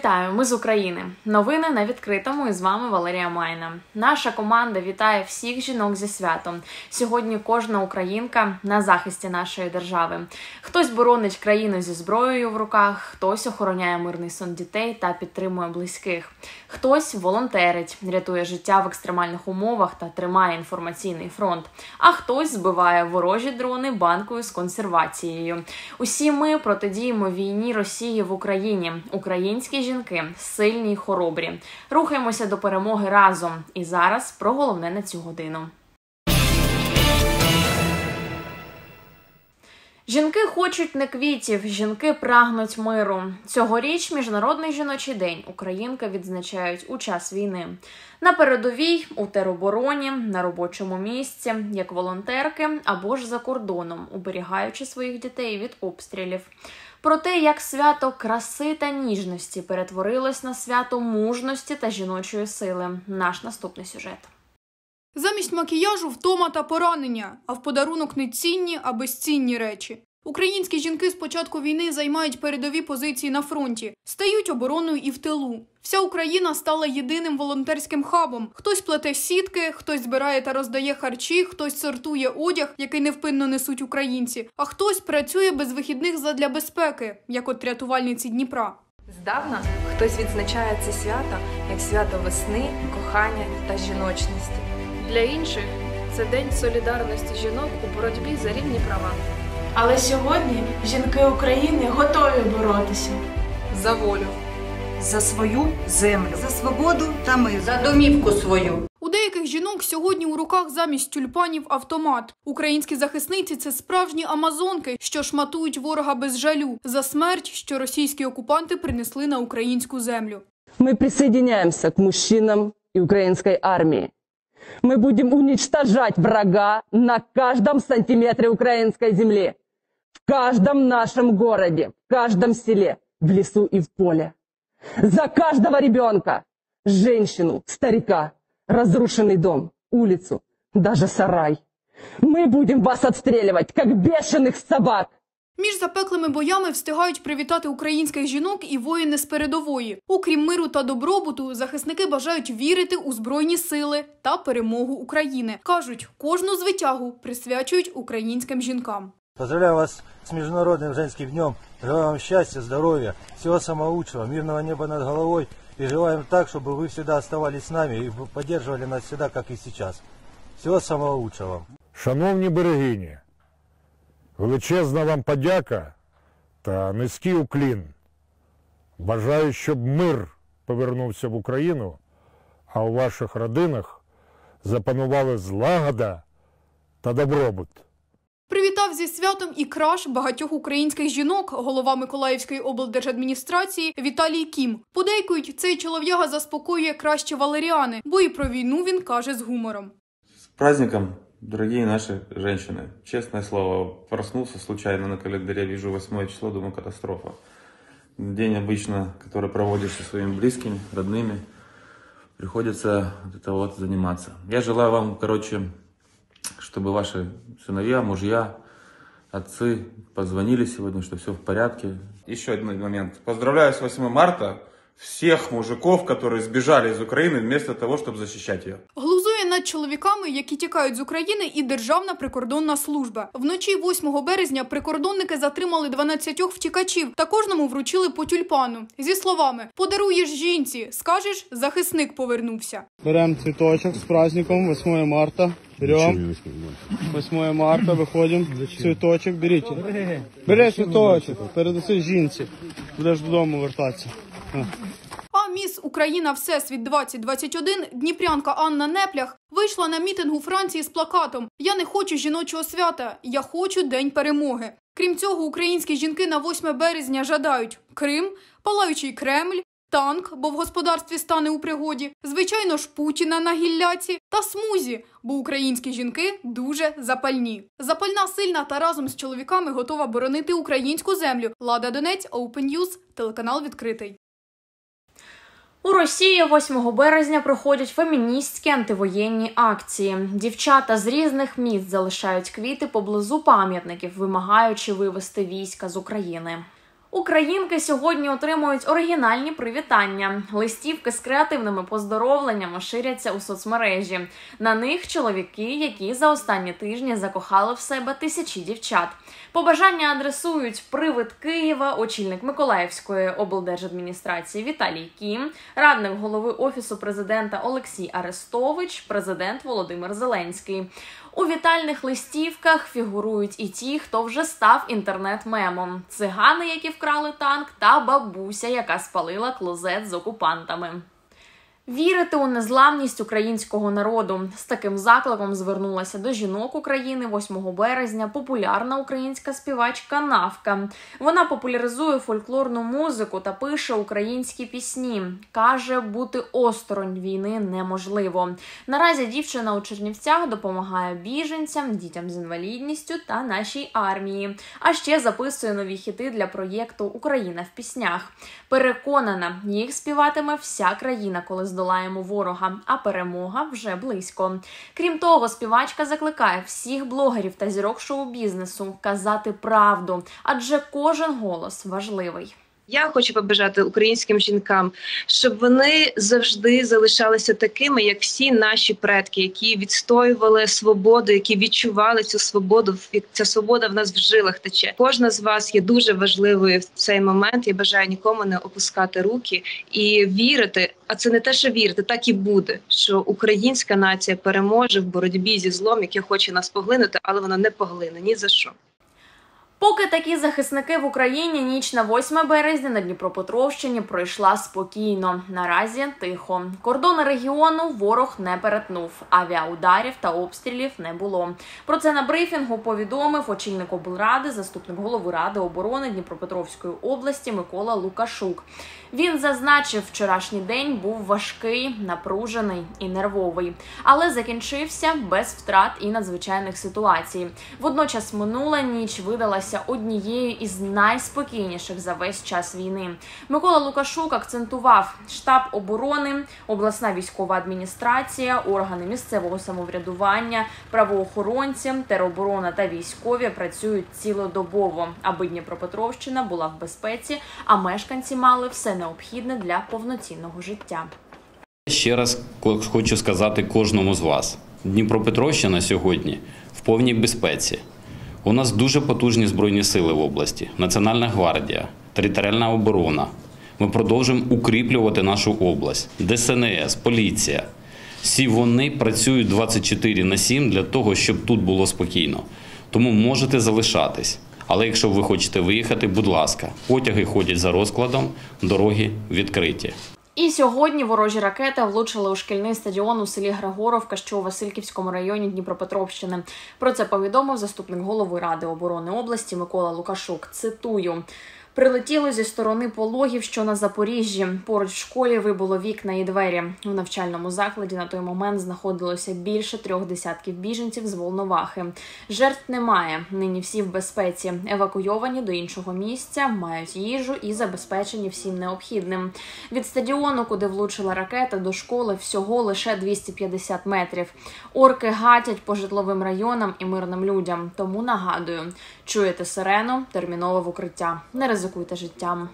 Вітаю, ми з України. Новини на відкритому і з вами Валерія Майна. Наша команда вітає всіх жінок зі святом. Сьогодні кожна українка на захисті нашої держави. Хтось боронить країну зі зброєю в руках, хтось охороняє мирний сон дітей та підтримує близьких. Хтось волонтерить, рятує життя в екстремальних умовах та тримає інформаційний фронт. А хтось збиває ворожі дрони банкою з консервацією. Усі ми протидіємо війні Росії в Україні. Українські жінки сильні й хоробрі. Рухаємося до перемоги разом. І зараз про головне на цю годину. Жінки хочуть не квітів, жінки прагнуть миру. Цьогоріч Міжнародний жіночий день українки відзначають у час війни. На передовій, у теробороні, на робочому місці, як волонтерки або ж за кордоном, уберігаючи своїх дітей від обстрілів. Про те, як свято краси та ніжності перетворилось на свято мужності та жіночої сили. Наш наступний сюжет. Замість макіяжу втома та поранення, а в подарунок не цінні, а безцінні речі. Українські жінки з початку війни займають передові позиції на фронті, стають обороною і в тилу. Вся Україна стала єдиним волонтерським хабом. Хтось плете сітки, хтось збирає та роздає харчі, хтось сортує одяг, який невпинно несуть українці, а хтось працює без вихідних задля безпеки, як от рятувальниці Дніпра. Здавна хтось відзначає це свято як свято весни, кохання та жіночності. Для інших це день солідарності жінок у боротьбі за рівні права. Але сьогодні жінки України готові боротися. За волю. За свою землю. За свободу та мир. За домівку свою. У деяких жінок сьогодні у руках замість тюльпанів автомат. Українські захисниці – це справжні амазонки, що шматують ворога без жалю за смерть, що російські окупанти принесли на українську землю. Ми присоединяємося к мужчинам і українській армії. Мы будем уничтожать врага на каждом сантиметре украинской земли, в каждом нашем городе, в каждом селе, в лесу и в поле. За каждого ребенка, женщину, старика, разрушенный дом, улицу, даже сарай. Мы будем вас отстреливать, как бешеных собак. Між запеклими боями встигають привітати українських жінок і воїни з передової. Окрім миру та добробуту, захисники бажають вірити у Збройні сили та перемогу України. Кажуть, кожну звитягу присвячують українським жінкам. Поздравляю вас с Международным женским днем. Желаю вам счастья, здоровья, всего самого лучшего, мирного неба над головой. И желаем так, чтобы вы всегда оставались с нами и поддерживали нас всегда, как и сейчас. Всего самого лучшего вам. Шановні берегині, величезна вам подяка та низький уклін. Бажаю, щоб мир повернувся в Україну, а у ваших родинах запанували злагода та добробут. Привітав зі святом і краш багатьох українських жінок, голова Миколаївської облдержадміністрації Віталій Кім. Подейкують, цей чолов'яга заспокоює краще Валеріани, бо і про війну він каже з гумором. З праздником! Дорогие наши женщины, честное слово, проснулся случайно на календаре, вижу 8 число, думаю, катастрофа. День обычно, который проводишь со своими близкими, родными, приходится заниматься. Я желаю вам, чтобы ваши сыновья, мужья, отцы позвонили сегодня, что все в порядке. Еще один момент. Поздравляю с 8 марта всех мужиков, которые сбежали из Украины вместо того, чтобы защищать ее. Глузує над чоловіками, які тікають з України, і Державна прикордонна служба. Вночі 8 березня прикордонники затримали 12 втікачів та кожному вручили по тюльпану. Зі словами «Подаруєш жінці, скажеш, захисник повернувся». Берем цветочек с праздником 8 марта. Берем 8 марта, выходим, цветочек, берите. Бери цветочек, передаси жінці, будеш додому вертатися. А міс Україна Всесвіт 2021 дніпрянка Анна Неплях вийшла на мітинг у Франції з плакатом «Я не хочу жіночого свята, я хочу День перемоги». Крім цього, українські жінки на 8 березня жадають Крим, палаючий Кремль, танк, бо в господарстві стане у пригоді, звичайно ж Путіна на гілляці та смузі, бо українські жінки дуже запальні. Запальна, сильна та разом з чоловіками готова боронити українську землю. Лада Донець, Open News, телеканал відкритий. У Росії 8 березня проходять феміністські антивоєнні акції. Дівчата з різних міст залишають квіти поблизу пам'ятників, вимагаючи вивести війська з України. Українки сьогодні отримують оригінальні привітання. Листівки з креативними поздоровленнями ширяться у соцмережі. На них чоловіки, які за останні тижні закохали в себе тисячі дівчат. Побажання адресують привид Києва, очільник Миколаївської облдержадміністрації Віталій Кім, радник голови Офісу президента Олексій Арестович, президент Володимир Зеленський. У вітальних листівках фігурують і ті, хто вже став інтернет-мемом. Цигани, які вкрали танк, та бабуся, яка спалила клозет з окупантами. Вірити у незламність українського народу. З таким закликом звернулася до жінок України 8 березня популярна українська співачка Навка. Вона популяризує фольклорну музику та пише українські пісні. Каже, бути осторонь війни неможливо. Наразі дівчина у Чернівцях допомагає біженцям, дітям з інвалідністю та нашій армії. А ще записує нові хіти для проєкту «Україна в піснях». Переконана, їх співатиме вся країна, коли здолаємо ворога, а перемога вже близько. Крім того, співачка закликає всіх блогерів та зірок шоу-бізнесу казати правду, адже кожен голос важливий. Я хочу побажати українським жінкам, щоб вони завжди залишалися такими, як всі наші предки, які відстоювали свободу, які відчували цю свободу. Ця свобода в нас в жилах тече. Кожна з вас є дуже важливою в цей момент. Я бажаю нікому не опускати руки і вірити, а це не те, що вірити, так і буде, що українська нація переможе в боротьбі зі злом, яке хоче нас поглинути, але вона не поглине ні за що. Поки такі захисники в Україні, ніч на 8 березня на Дніпропетровщині пройшла спокійно. Наразі тихо. Кордони регіону ворог не перетнув. Авіаударів та обстрілів не було. Про це на брифінгу повідомив очільник облради, заступник голови Ради оборони Дніпропетровської області Микола Лукашук. Він зазначив, вчорашній день був важкий, напружений і нервовий. Але закінчився без втрат і надзвичайних ситуацій. Водночас минула ніч видалася однією із найспокійніших за весь час війни. Микола Лукашук акцентував: штаб оборони, обласна військова адміністрація, органи місцевого самоврядування, правоохоронці, тероборона та військові працюють цілодобово, аби Дніпропетровщина була в безпеці, а мешканці мали все необхідне для повноцінного життя. Ще раз хочу сказати кожному з вас. Дніпропетровщина сьогодні в повній безпеці. У нас дуже потужні Збройні сили в області, Національна гвардія, територіальна оборона. Ми продовжуємо укріплювати нашу область, ДСНС, поліція. Всі вони працюють 24/7 для того, щоб тут було спокійно. Тому можете залишатись. Але якщо ви хочете виїхати, будь ласка, потяги ходять за розкладом, дороги відкриті. І сьогодні ворожі ракети влучили у шкільний стадіон у селі Григоровка, що у Васильківському районі Дніпропетровщини. Про це повідомив заступник голови Ради оборони області Микола Лукашук. Цитую: «Прилетіло зі сторони Пологів, що на Запоріжжі. Поруч в школі вибило вікна і двері. У навчальному закладі на той момент знаходилося більше 3 десятків біженців з Волновахи. Жертв немає. Нині всі в безпеці. Евакуйовані до іншого місця, мають їжу і забезпечені всім необхідним. Від стадіону, куди влучила ракета, до школи всього лише 250 метрів. Орки гатять по житловим районам і мирним людям. Тому нагадую, чуєте сирену, терміново в укриття. Не ризикуйте життям».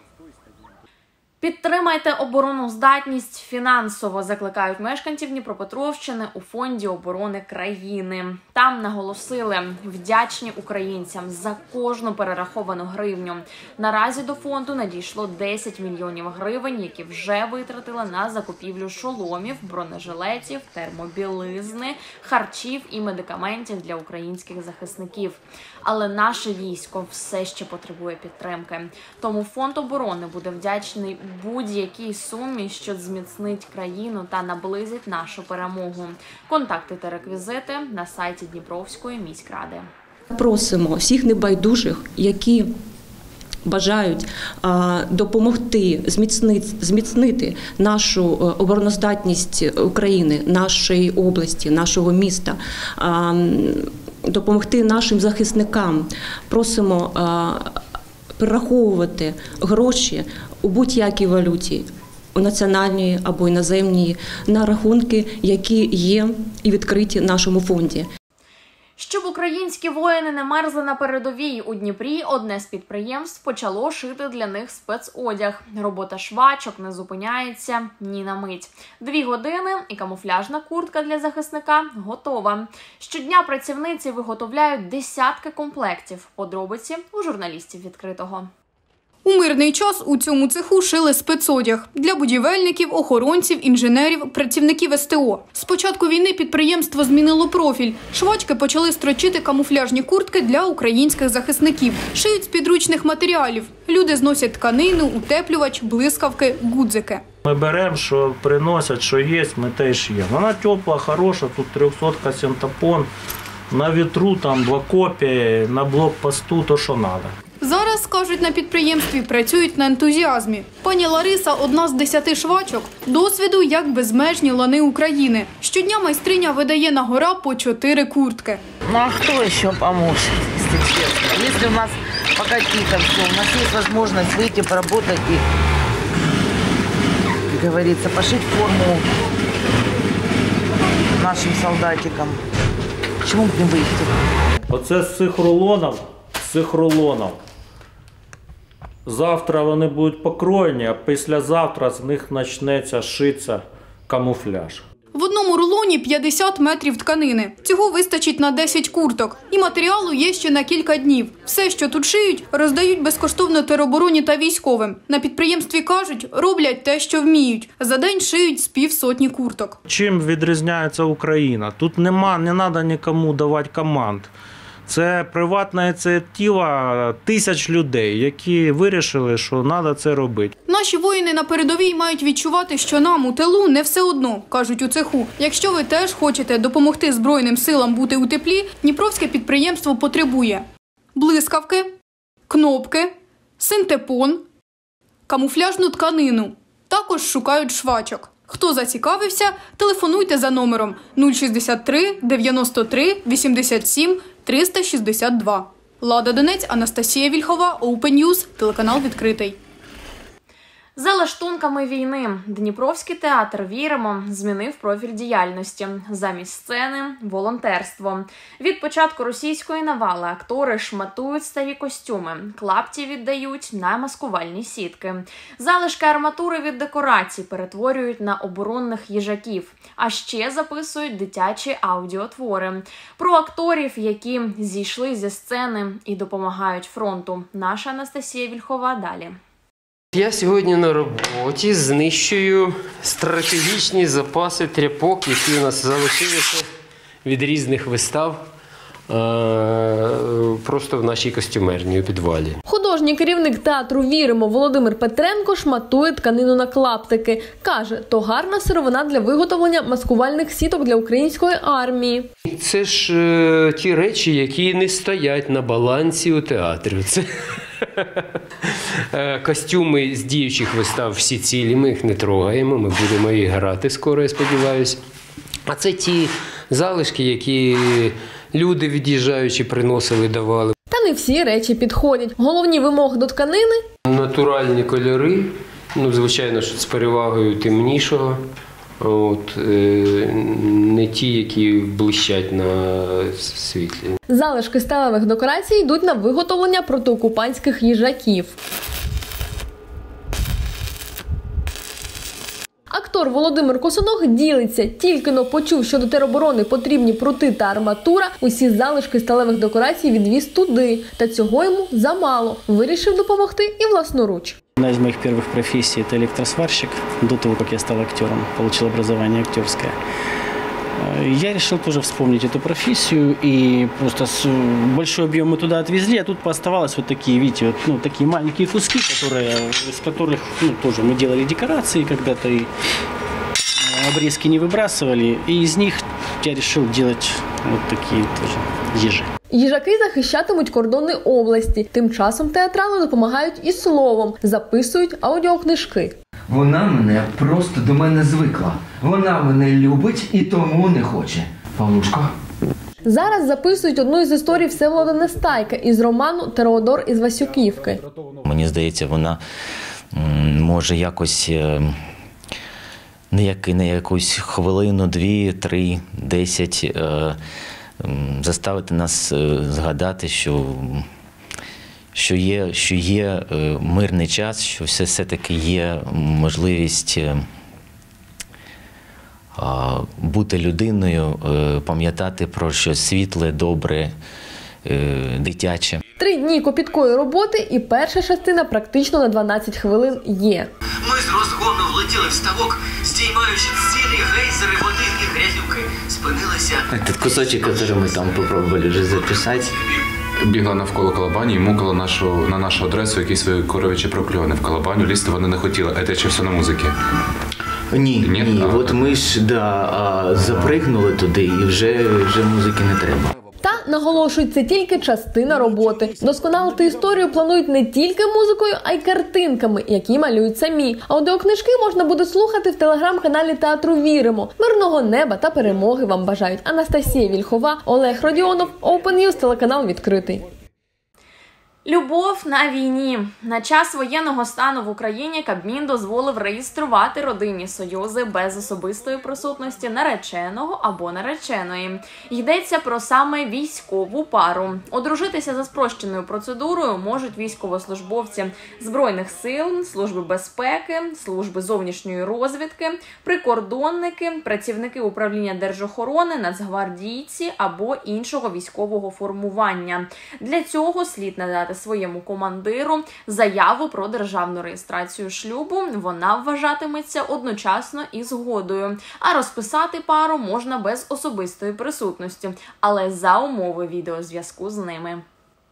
Підтримайте обороноздатність фінансово, закликають мешканців Дніпропетровщини у Фонді оборони країни. Там наголосили, вдячні українцям за кожну перераховану гривню. Наразі до фонду надійшло 10 мільйонів гривень, які вже витратили на закупівлю шоломів, бронежилетів, термобілизни, харчів і медикаментів для українських захисників. Але наше військо все ще потребує підтримки. Тому Фонд оборони буде вдячний будь-якій сумі, що зміцнить країну та наблизить нашу перемогу. Контакти та реквізити на сайті Дніпровської міськради. Просимо всіх небайдужих, які бажають допомогти зміцнити нашу обороноздатність України, нашої області, нашого міста, допомогти нашим захисникам. Просимо перераховувати гроші у будь-якій валюті, у національній або іноземній, на рахунки, які є і відкриті в нашому фонді. Щоб українські воїни не мерзли на передовій, у Дніпрі одне з підприємств почало шити для них спецодяг. Робота швачок не зупиняється ні на мить. 2 години і камуфляжна куртка для захисника готова. Щодня працівниці виготовляють десятки комплектів. Подробиці у журналістів «Відкритого». У мирний час у цьому цеху шили спецодяг для будівельників, охоронців, інженерів, працівників СТО. З початку війни підприємство змінило профіль. Швачки почали строчити камуфляжні куртки для українських захисників. Шиють з підручних матеріалів. Люди зносять тканину, утеплювач, блискавки, гудзики. Ми беремо, що приносять, що є, ми те й шиємо. Вона тепла, хороша, тут 300 синтепон, на вітру там 2 копії, на блокпосту то, що треба. Зараз, кажуть, на підприємстві працюють на ентузіазмі. Пані Лариса – одна з 10 швачок. Досвіду, як безмежні лани України. Щодня майстриня видає на гора по 4 куртки. Ну а хто ще допоможе, якщо чесно? Якщо у нас покатіто все, у нас є можливість вийти, поработати і, як говориться, пошити форму нашим солдатикам. Чому б не вийти? Оце з цих рулонів. Завтра вони будуть покроєні, а післязавтра з них почнеться шитися камуфляж. В одному рулоні 50 метрів тканини. Цього вистачить на 10 курток. І матеріалу є ще на кілька днів. Все, що тут шиють, роздають безкоштовно теробороні та військовим. На підприємстві кажуть, роблять те, що вміють. За день шиють з 500 курток. Чим відрізняється Україна? Тут не треба нікому давати команд. Це приватна ініціатива тисяч людей, які вирішили, що треба це робити. Наші воїни на передовій мають відчувати, що нам у тилу не все одно, кажуть у цеху. Якщо ви теж хочете допомогти Збройним силам бути у теплі, дніпровське підприємство потребує блискавки, кнопки, синтепон, камуфляжну тканину. Також шукають швачок. Хто зацікавився, телефонуйте за номером 063 93 87 362. Лада Донець, Анастасія Вільхова, Open News, телеканал «Відкритий». За лаштунками війни Дніпровський театр «Віримо» змінив профіль діяльності. Замість сцени – волонтерство. Від початку російської навали актори шматують старі костюми, клапті віддають на маскувальні сітки. Залишки арматури від декорацій перетворюють на оборонних їжаків. А ще записують дитячі аудіотвори. Про акторів, які зійшли зі сцени і допомагають фронту. Наша Анастасія Вільхова далі. Я сьогодні на роботі знищую стратегічні запаси тряпок, які у нас залишилися від різних вистав просто в нашій костюмерній у підвалі. Художній керівник театру «Віримо» Володимир Петренко шматує тканину на клаптики. Каже, то гарна сировина для виготовлення маскувальних сіток для української армії. Це ж ті речі, які не стоять на балансі у театрі. Це костюми з діючих вистав всі цілі, ми їх не трогаємо, ми будемо їх грати скоро, я сподіваюся. А це ті залишки, які люди від'їжджаючи приносили, давали. Та не всі речі підходять. Головні вимоги до тканини – натуральні кольори, звичайно, з перевагою темнішого. Не ті, які блищать на світлі. Залишки сталевих декорацій йдуть на виготовлення протиокупантських їжаків. Актор Володимир Косоног ділиться. Тільки-но почув, що до тероборони потрібні прути та арматура, усі залишки сталевих декорацій відвіз туди. Та цього йому замало. Вирішив допомогти і власноруч. Одна из моих первых профессий – это электросварщик. До того, как я стал актером, получил образование актерское. Я решил тоже вспомнить эту профессию, и просто большой объем мы туда отвезли, а тут пооставалось вот такие, видите, вот, такие маленькие куски, из которых тоже мы делали декорации когда-то, и обрезки не выбрасывали, и из них я решил делать вот такие тоже ежи. Їжаки захищатимуть кордони області. Тим часом театрали допомагають і словом, записують аудіокнижки. Вона мене просто до мене звикла. Вона мене любить і тому не хоче. Павлушко. Зараз записують одну із історій Всеволода Нестайка із роману «Теодор із Васюківки». Мені здається, вона може якось на якусь хвилину, 2, 3, 10 заставити нас згадати, що є мирний час, що все-таки є можливість бути людиною, пам'ятати про щось світле, добре, дитяче. 3 дні копіткої роботи і перша частина практично на 12 хвилин є. Ми з розгону влетіли в ставок, здіймаючи цілі гейзери води і грязюки. Спинилися. Этот кусочек, который мы там попробовали вже записати. Бігла навколо Калабані і мукала на нашу адресу якісь свої коров'ячі прокльони. В Калабаню лізти вони не хотіли. Це чи все на музиці? Ні. От ми ж запригнули туди і вже музики не треба. Та, наголошують, це тільки частина роботи. Досконалити історію планують не тільки музикою, а й картинками, які малюють самі. Аудіокнижки можна буде слухати в телеграм-каналі Театру Віримо. Мирного неба та перемоги вам бажають Анастасія Вільхова, Олег Родіонов, Open News, телеканал відкритий. Любов на війні. На час воєнного стану в Україні Кабмін дозволив реєструвати родинні союзи без особистої присутності нареченого або нареченої. Йдеться про саме військову пару. Одружитися за спрощеною процедурою можуть військовослужбовці Збройних сил, Служби безпеки, Служби зовнішньої розвідки, прикордонники, працівники управління держохорони, нацгвардійці або іншого військового формування. Для цього слід надати своєму командиру заяву про державну реєстрацію шлюбу, вона вважатиметься одночасно із згодою, а розписати пару можна без особистої присутності, але за умови відеозв'язку з ними.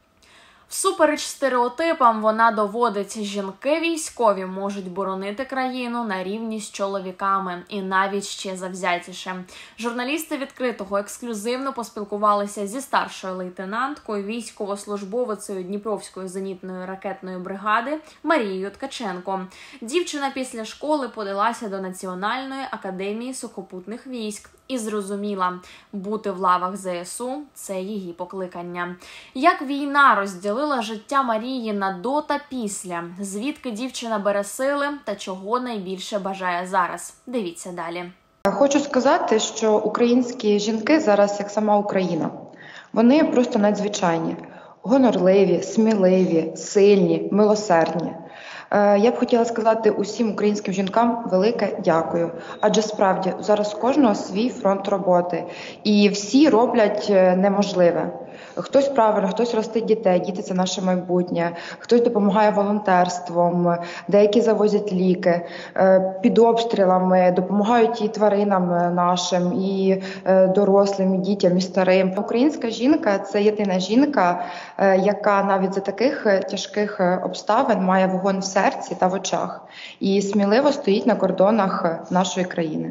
Всупереч стереотипам вона доводить, жінки військові можуть боронити країну на рівні з чоловіками і навіть ще завзятіше. Журналісти відкритого ексклюзивно поспілкувалися зі старшою лейтенанткою, військовослужбовицею Дніпровської зенітної ракетної бригади Марією Ткаченко. Дівчина після школи подалася до Національної академії сухопутних військ і зрозуміла, бути в лавах ЗСУ – це її покликання. Як війна розділила життя Марії на до та після, звідки дівчина бере сили та чого найбільше бажає зараз. Дивіться далі. Хочу сказати, що українські жінки зараз, як сама Україна, вони просто надзвичайні, гонорливі, сміливі, сильні, милосердні. Я б хотіла сказати усім українським жінкам велике дякую. Адже справді зараз у кожного свій фронт роботи. І всі роблять неможливе. Хтось правильно, хтось ростить дітей, діти – це наше майбутнє, хтось допомагає волонтерством, деякі завозять ліки, під обстрілами, допомагають і тваринам нашим, і дорослим, і дітям, і старим. Українська жінка – це єдина жінка, яка навіть за таких тяжких обставин має вогонь в серці та в очах і сміливо стоїть на кордонах нашої країни.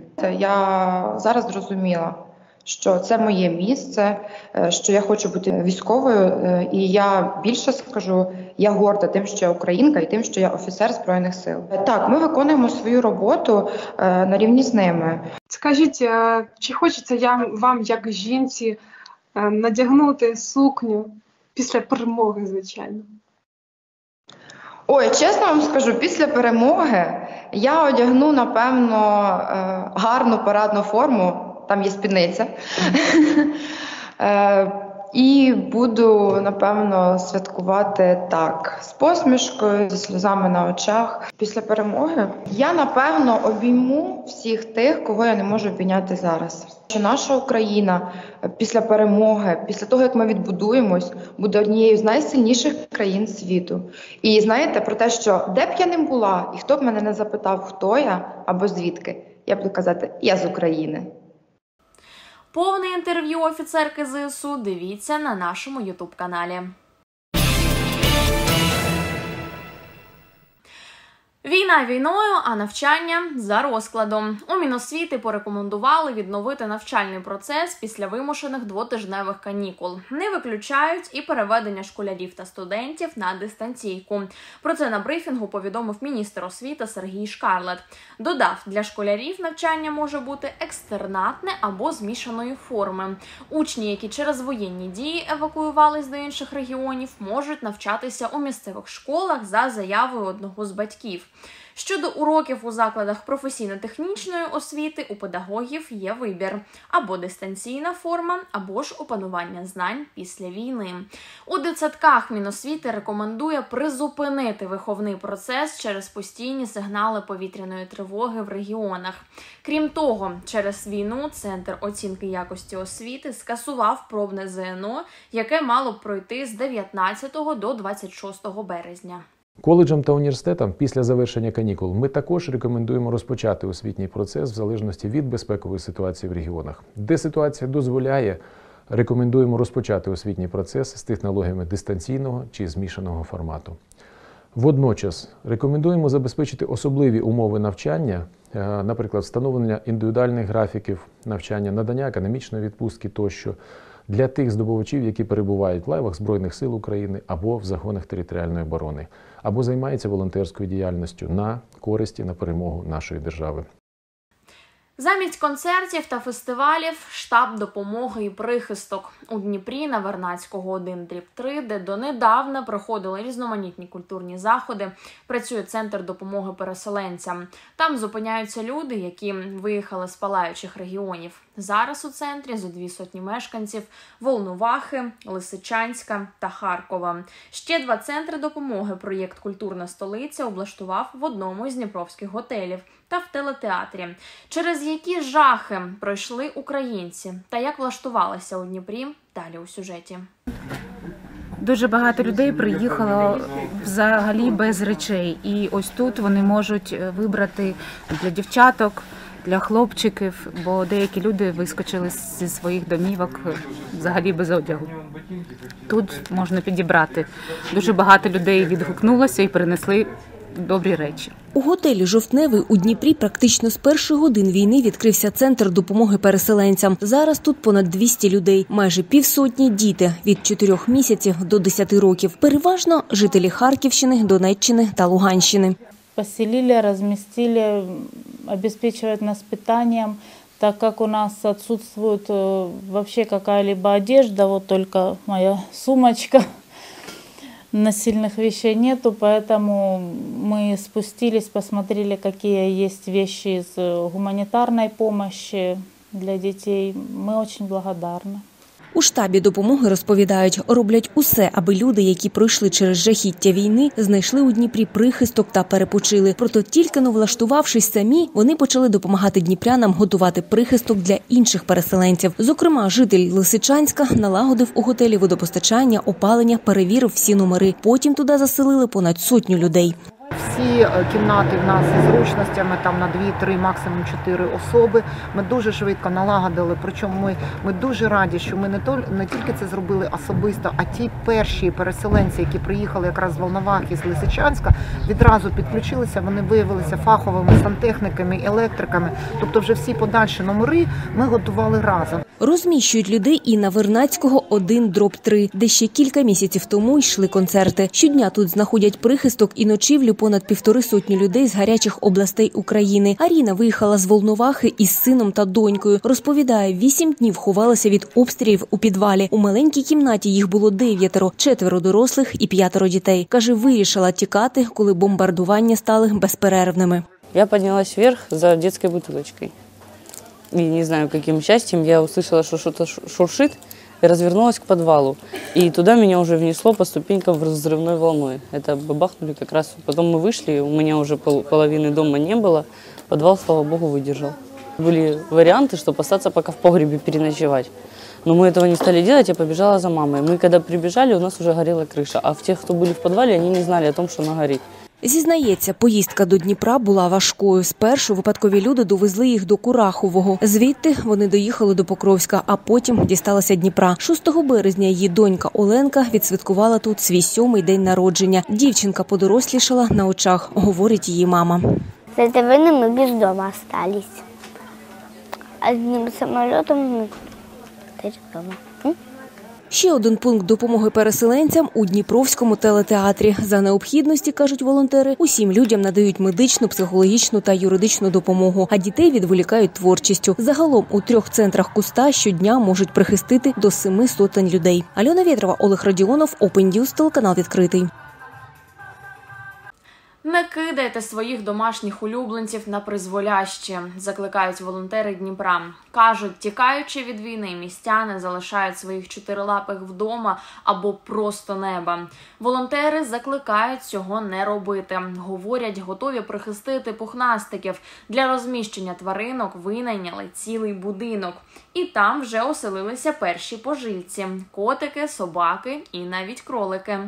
Я зараз зрозуміла, що це моє місце, що я хочу бути військовою, і я більше скажу, я горда тим, що я українка і тим, що я офіцер Збройних сил. Так, ми виконуємо свою роботу на рівні з ними. Скажіть, чи хочеться вам, як жінці, надягнути сукню після перемоги, звичайно? Ой, чесно вам скажу, після перемоги я одягну, напевно, гарну парадну форму, там є спідниця, і буду, напевно, святкувати так, з посмішкою, зі сльозами на очах. Після перемоги я, напевно, обійму всіх тих, кого я не можу обійняти зараз. Що наша Україна після перемоги, після того, як ми відбудуємось, буде однією з найсильніших країн світу. І знаєте, про те, що де б я не була, і хто б мене не запитав, хто я або звідки, я буду казати, я з України. Повне інтерв'ю офіцерки ЗСУ дивіться на нашому ютуб-каналі. Війна війною, а навчання за розкладом. У Міносвіти порекомендували відновити навчальний процес після вимушених двотижневих канікул. Не виключають і переведення школярів та студентів на дистанційку. Про це на брифінгу повідомив міністр освіти Сергій Шкарлет. Додав, для школярів навчання може бути екстернатне або змішаної форми. Учні, які через воєнні дії евакуювались до інших регіонів, можуть навчатися у місцевих школах за заявою одного з батьків. Щодо уроків у закладах професійно-технічної освіти, у педагогів є вибір – або дистанційна форма, або ж опанування знань після війни. У дитсадках Міносвіти рекомендує призупинити виховний процес через постійні сигнали повітряної тривоги в регіонах. Крім того, через війну Центр оцінки якості освіти скасував пробне ЗНО, яке мало б пройти з 19 до 26 березня. Коледжам та університетам після завершення канікул ми також рекомендуємо розпочати освітній процес в залежності від безпекової ситуації в регіонах. Де ситуація дозволяє, рекомендуємо розпочати освітній процес з технологіями дистанційного чи змішаного формату. Водночас рекомендуємо забезпечити особливі умови навчання, наприклад, встановлення індивідуальних графіків навчання, надання академічної відпустки тощо, для тих здобувачів, які перебувають в лавах Збройних сил України або в загонах територіальної оборони, або займаються волонтерською діяльністю на користь і на перемогу нашої держави. Замість концертів та фестивалів – штаб допомоги і прихисток. У Дніпрі на Вернадського 1/3, де донедавна проходили різноманітні культурні заходи, працює Центр допомоги переселенцям. Там зупиняються люди, які виїхали з палаючих регіонів. Зараз у центрі зо 200 мешканців – Волновахи, Лисичанська та Харкова. Ще 2 центри допомоги проєкт «Культурна столиця» облаштував в одному із дніпровських готелів та в телетеатрі. Через які жахи пройшли українці та як влаштувалися у Дніпрі – далі у сюжеті. Дуже багато людей приїхало взагалі без речей. І ось тут вони можуть вибрати для дівчаток, для хлопчиків, бо деякі люди вискочили зі своїх домівок взагалі без одягу. Тут можна підібрати. Дуже багато людей відгукнулося і принесли добрі речі. У готелі «Жовтневий» у Дніпрі практично з перших годин війни відкрився Центр допомоги переселенцям. Зараз тут понад 200 людей, майже півсотні – діти від 4 місяців до 10 років. Переважно жителі Харківщини, Донеччини та Луганщини. Поселили, разместили, обеспечивают нас питанием, так как у нас отсутствует вообще какая-либо одежда, вот только моя сумочка. Насильных вещей нету, поэтому мы спустились, посмотрели, какие есть вещи из гуманитарной помощи для детей. Мы очень благодарны. У штабі допомоги розповідають, роблять усе, аби люди, які пройшли через жахіття війни, знайшли у Дніпрі прихисток та перепочили. Проте тільки-но влаштувавшись самі, вони почали допомагати дніпрянам готувати прихисток для інших переселенців. Зокрема, житель Лисичанська налагодив у готелі водопостачання, опалення, перевірив всі номери. Потім туди заселили понад 100 людей. Всі кімнати в нас із зручностями, там на 2-3, максимум 4 особи. Ми дуже швидко налагодили, причому ми дуже раді, що ми не тільки це зробили особисто, а ті перші переселенці, які приїхали якраз з Волновахи, з Лисичанська, відразу підключилися, вони виявилися фаховими сантехніками, електриками. Тобто вже всі подальші номери ми готували разом. Розміщують людей і на Вернадського 1/3, де ще кілька місяців тому йшли концерти. Щодня тут знаходять прихисток і ночівлю понад 150 людей з гарячих областей України. Аріна виїхала з Волновахи із сином та донькою. Розповідає, 8 днів ховалася від обстрілів у підвалі. У маленькій кімнаті їх було 9, 4 дорослих і 5 дітей. Каже, вирішила тікати, коли бомбардування стали безперервними. Я піднялась вверх за дитячою бутилочкою. И не знаю, каким счастьем я услышала, что что-то шуршит, и развернулась к подвалу. И туда меня уже внесло по ступенькам взрывной волной. Это бабахнули как раз. Потом мы вышли, у меня уже половины дома не было. Подвал, слава богу, выдержал. Были варианты, чтобы остаться пока в погребе переночевать. Но мы этого не стали делать, я побежала за мамой. Мы когда прибежали, у нас уже горела крыша. А в тех, кто были в подвале, они не знали о том, что она горит. Зізнається, поїздка до Дніпра була важкою. Спершу випадкові люди довезли їх до Курахового. Звідти вони доїхали до Покровська, а потім дісталися Дніпра. 6 березня її донька Оленка відсвяткувала тут свій 7-й день народження. Дівчинка подорослішала на очах, говорить її мама. З цієї війни ми без дому залишилися. Одним самолітом ми вдома. Ще один пункт допомоги переселенцям у Дніпровському телетеатрі. За необхідності, кажуть волонтери, усім людям надають медичну, психологічну та юридичну допомогу, а дітей відволікають творчістю. Загалом у 3 центрах Куста щодня можуть прихистити до 700 людей. Альона Вєтрова, Олег Радіонов, Open News, телеканал «Відкритий». Не кидайте своїх домашніх улюбленців на призволяще, закликають волонтери Дніпра. Кажуть, тікаючи від війни, містяни залишають своїх чотирилапих вдома або просто неба. Волонтери закликають цього не робити. Говорять, готові прихистити пухнастиків. Для розміщення тваринок винайняли цілий будинок. І там вже оселилися перші пожильці – котики, собаки і навіть кролики.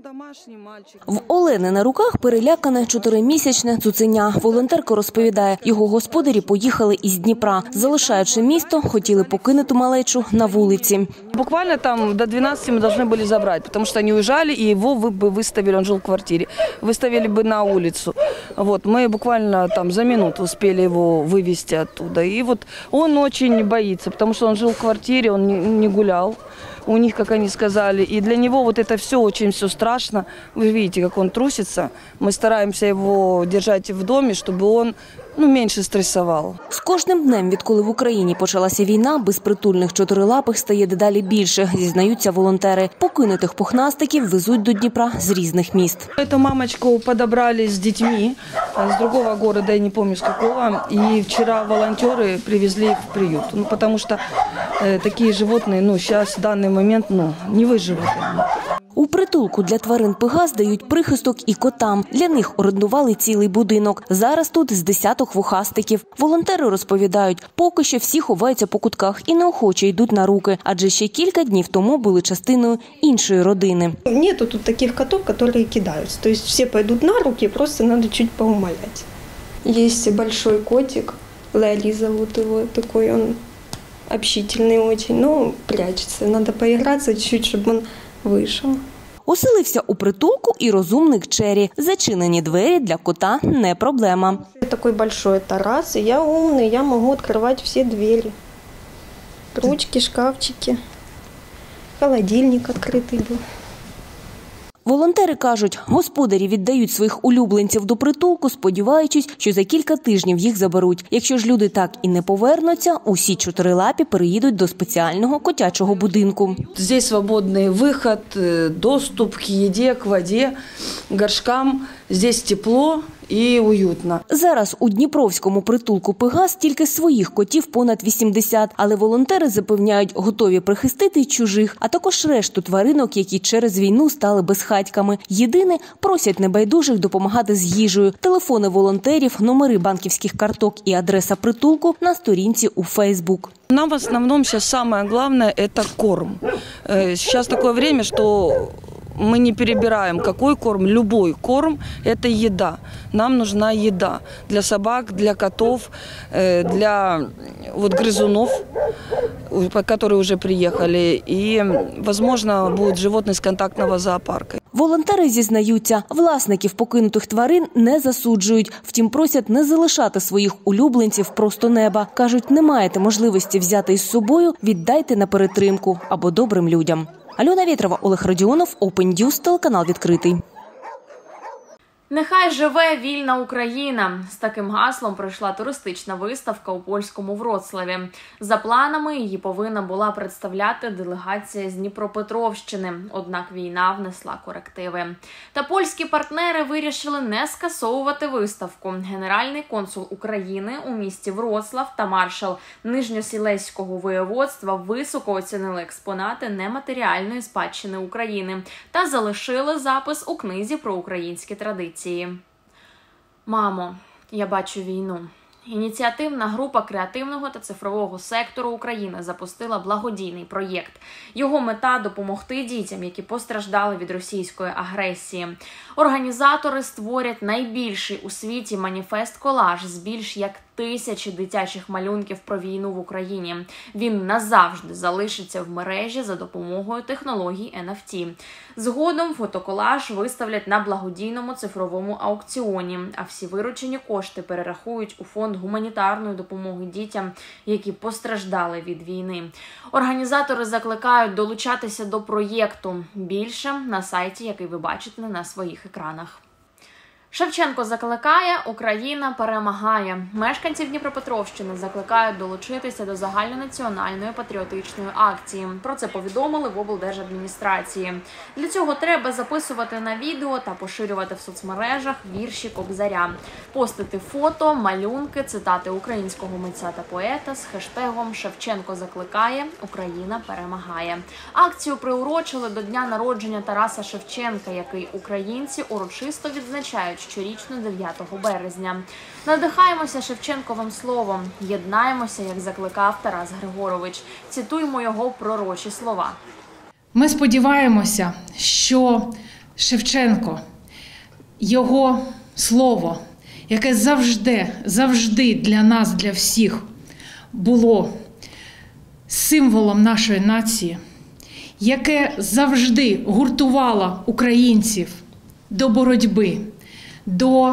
В Олени на руках перелякане 4-місячне цуценя. Волонтерка розповідає, його господарі поїхали із Дніпра. Залишаючи місто, хотіли покинути малечу на вулиці. Буквально там до 12 мы должны были забрать, потому что они уезжали, и его бы выставили, он жил в квартире, выставили бы на улицу. Вот, мы буквально там за минуту успели его вывести оттуда. И вот он очень боится, потому что он жил в квартире, он не гулял. У них, как они сказали, и для него вот это все страшно. Вы видите, как он трусится. Мы стараемся его держать в доме, чтобы он менше стресував. З кожним днем, відколи в Україні почалася війна, безпритульних чотирилапих стає дедалі більше, зізнаються волонтери. Покинутих пухнастиків везуть до Дніпра з різних міст. Эту мамочку подобрали с детьми с другого города, я не помню с какого, и вчера волонтеры привезли их в приют. Потому что такие животные, сейчас в данный момент, не выживут. У притулку для тварин Пегас дають прихисток і котам. Для них орендували цілий будинок. Зараз тут з десяток вухастиків. Волонтери розповідають, поки що всі ховаються по кутках і неохоче йдуть на руки, адже ще кілька днів тому були частиною іншої родини. Нету тут таких котов, які кидаються. Тобто всі підуть на руки, просто треба чуть поумоляти. Є большой котик, Лелі зовут його, такий він общительний дуже, но прячеться. Треба поігратися чуть, щоб він вийшов. Оселився у притулку і розумник Чері. Зачинені двері для кота не проблема. Такий великий Тарас, і я умний, я можу відкривати всі двері. Ручки, шкафчики, холодильник відкритий був. Волонтери кажуть, господарі віддають своїх улюбленців до притулку, сподіваючись, що за кілька тижнів їх заберуть. Якщо ж люди так і не повернуться, усі чотирилапі переїдуть до спеціального котячого будинку. Тут свободний вихід, доступ к їді, к воді, горшкам. Тут тепло і уютно. Зараз у дніпровському притулку Пегас тільки своїх котів понад 80, але волонтери запевняють, готові прихистити й чужих, а також решту тваринок, які через війну стали безхатьками. Єдине, просять небайдужих допомагати з їжею. Телефони волонтерів, номери банківських карток і адреса притулку на сторінці у Фейсбук. Нам в основном сейчас самое главное – это корм. Сейчас такое время, что мы не перебираем, какой корм, любой корм – это еда. Нам нужна еда для собак, для котов, для грызунов, которые уже приехали, и, возможно, будут животные с контактного зоопарка. Волонтери зізнаються, власників покинутих тварин не засуджують. Втім, просять не залишати своїх улюбленців просто неба. Кажуть, не маєте можливості взяти із собою, віддайте на перетримку або добрим людям. Альона Вєтрова, Олег Родіонов, Open News, телеканал «Відкритий». Нехай живе вільна Україна! З таким гаслом пройшла туристична виставка у польському Вроцлаві. За планами її повинна була представляти делегація з Дніпропетровщини, однак війна внесла корективи. Та польські партнери вирішили не скасовувати виставку. Генеральний консул України у місті Вроцлав та маршал Нижньосілеського воєводства високо оцінили експонати нематеріальної спадщини України та залишили запис у книзі про українські традиції. «Мамо, я бачу війну». Ініціативна група креативного та цифрового сектору України запустила благодійний проєкт. Його мета – допомогти дітям, які постраждали від російської агресії. Організатори створять найбільший у світі маніфест-колаж з більш як 1000 дитячих малюнків про війну в Україні. Він назавжди залишиться в мережі за допомогою технологій NFT. Згодом фотоколаж виставлять на благодійному цифровому аукціоні, а всі виручені кошти перерахують у фонд гуманітарної допомоги дітям, які постраждали від війни. Організатори закликають долучатися до проєкту. Більше на сайті, який ви бачите на своїх екранах. Шевченко закликає, Україна перемагає. Мешканців Дніпропетровщини закликають долучитися до загальнонаціональної патріотичної акції. Про це повідомили в облдержадміністрації. Для цього треба записувати на відео та поширювати в соцмережах вірші Кобзаря, постити фото, малюнки, цитати українського митця та поета з хештегом «Шевченко закликає, Україна перемагає». Акцію приурочили до дня народження Тараса Шевченка, який українці урочисто відзначають щорічно 9 березня. Надихаємося Шевченковим словом, єднаємося, як закликав Тарас Григорович. Цитуємо його пророчі слова. Ми сподіваємося, що Шевченко, його слово, яке завжди для нас, для всіх було символом нашої нації, яке завжди гуртувало українців до боротьби, до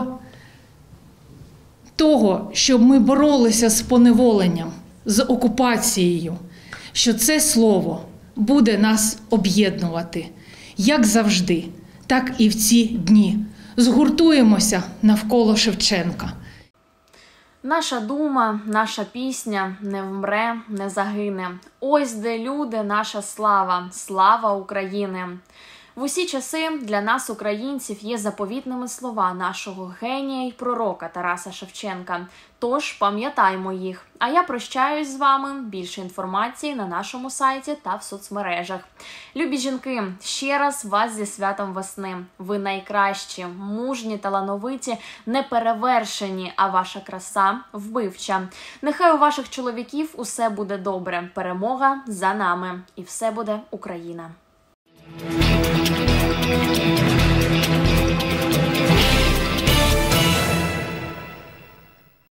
того, щоб ми боролися з поневоленням, з окупацією, що це слово буде нас об'єднувати, як завжди, так і в ці дні. Згуртуємося навколо Шевченка. Наша дума, наша пісня не вмре, не загине. Ось де люди, наша слава, слава України. В усі часи для нас, українців, є заповітними слова нашого генія й пророка Тараса Шевченка. Тож пам'ятаймо їх. А я прощаюсь з вами. Більше інформації на нашому сайті та в соцмережах. Любі жінки, ще раз вас зі святом весни. Ви найкращі, мужні, талановиті, неперевершені, а ваша краса вбивча. Нехай у ваших чоловіків усе буде добре. Перемога за нами. І все буде Україна.